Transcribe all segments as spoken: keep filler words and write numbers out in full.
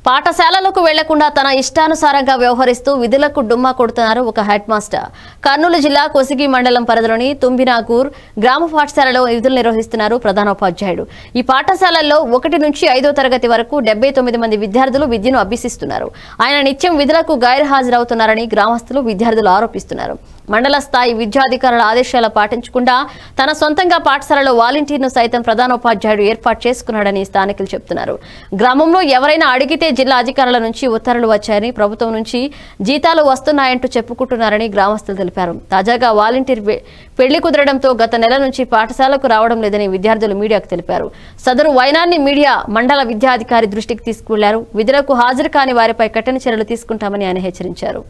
పాఠశాలలకు వెళ్లకుండా తన ఇష్టానుసారంగా వ్యవహరిస్తూ విధులకు డుమ్మా కొడుతున్నారు ఒక హెడ్ మాస్టర్. కర్నూలు జిల్లా కొసిగి మండలం పరిధిలోని తుంబినాగూర్ గ్రామ పాఠశాలలో విధులు నిర్వహిస్తున్నారు ప్రధానోపాధ్యాయుడు. ఈ పాఠశాలల్లో ఒకటి నుంచి ఐదో తరగతి వరకు డెబ్బై తొమ్మిది మంది విద్యార్థులు విద్యను అభ్యసిస్తున్నారు. ఆయన నిత్యం విధులకు గైర్హాజరవుతున్నారని గ్రామస్తులు విద్యార్థులు ఆరోపిస్తున్నారు. మండల స్థాయి విద్యాధికారుల ఆదేశాలు పాటించకుండా తన సొంతంగా పాఠశాలలో వాలంటీర్ను సైతం ప్రధానోపాధ్యాయుడు ఏర్పాటు చేసుకున్నాడని స్థానికులు చెబుతున్నారు. గ్రామంలో ఎవరైనా అడిగితే జిల్లా అధికారుల నుంచి ఉత్తర్వులు వచ్చాయని, ప్రభుత్వం నుంచి జీతాలు వస్తున్నాయంటూ చెప్పుకుంటున్నారని గ్రామస్తులు తెలిపారు. తాజాగా వాలంటీర్ పెళ్లి కుదరడంతో గత నెల నుంచి పాఠశాలకు రావడం లేదని విద్యార్థులు మీడియాకు తెలిపారు. సదరు వైనాన్ని మీడియా మండల విద్యాధికారి దృష్టికి తీసుకువెళ్లారు. విధులకు హాజరు కాని వారిపై కఠిన చర్యలు తీసుకుంటామని ఆయన హెచ్చరించారు.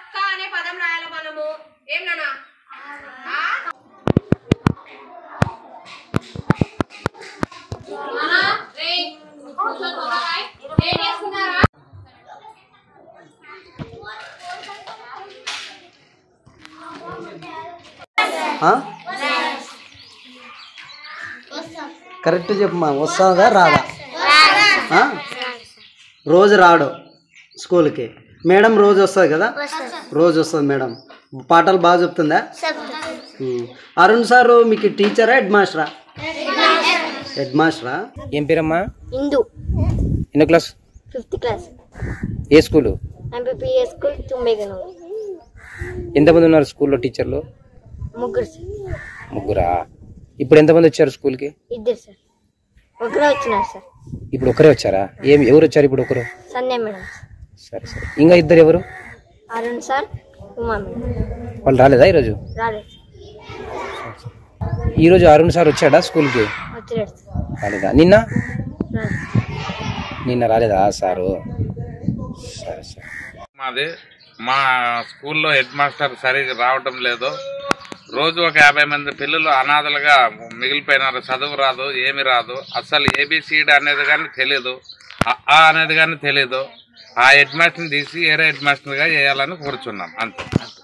కరెక్ట్ చెప్పమ్మా, వస్తుందా రాదా? రోజు రాడు స్కూల్కి. మేడం రోజు వస్తుంది కదా? రోజు వస్తుంది మేడం. పాటలు బాగా చెప్తుందా? అరుణ్ సారు మీకు టీచరా హెడ్ మాస్టరా? హెడ్ మాస్టరా. ఏం పేరమ్మా? ఇందు. ఎన్నో క్లాస్? Fifth class. ఏ స్కూలు? MPPA school Tumbeganur. ఎంతమంది ఉన్నారు స్కూల్లో టీచర్లు? ముగ్గురు. ముగ్గురా? ఇప్పుడు ఎంతమంది వచ్చారు స్కూల్కి? ఇద్దరు సార్. ఒకరే వచ్చినారు సార్. ఇప్పుడు ఒకరే వచ్చారా? ఏం ఎవరు వచ్చారు ఇప్పుడు? ఒకరు సన్నే మేడం. సరే సరే. ఇంకా ఇద్దరు ఎవరు? Arun sir, Uma madam. వాళ్ళు రాలేదా ఈరోజు? రాలేదు. ఈరోజు అరుణ్ సార్ వచ్చాడా స్కూల్కి? వచ్చాడు. రాలేదా? నిన్న నిన్న రాలేదా సారు? సరే సరే. మాది మా స్కూల్లో హెడ్ మాస్టర్ సరిగ్గా రావటం లేదు. రోజు ఒక యాభై మంది పిల్లలు అనాథలుగా మిగిలిపోయినారు. చదువు రాదు, ఏమి రాదు. అసలు ఏబిసిడి అనేది కానీ తెలియదు, ఆ అనేది కానీ తెలియదు. ఆ హెడ్ మాస్టర్ని తీసి వేరే హెడ్ మాస్టర్గా వేయాలని కోరుచున్నాం అంతే.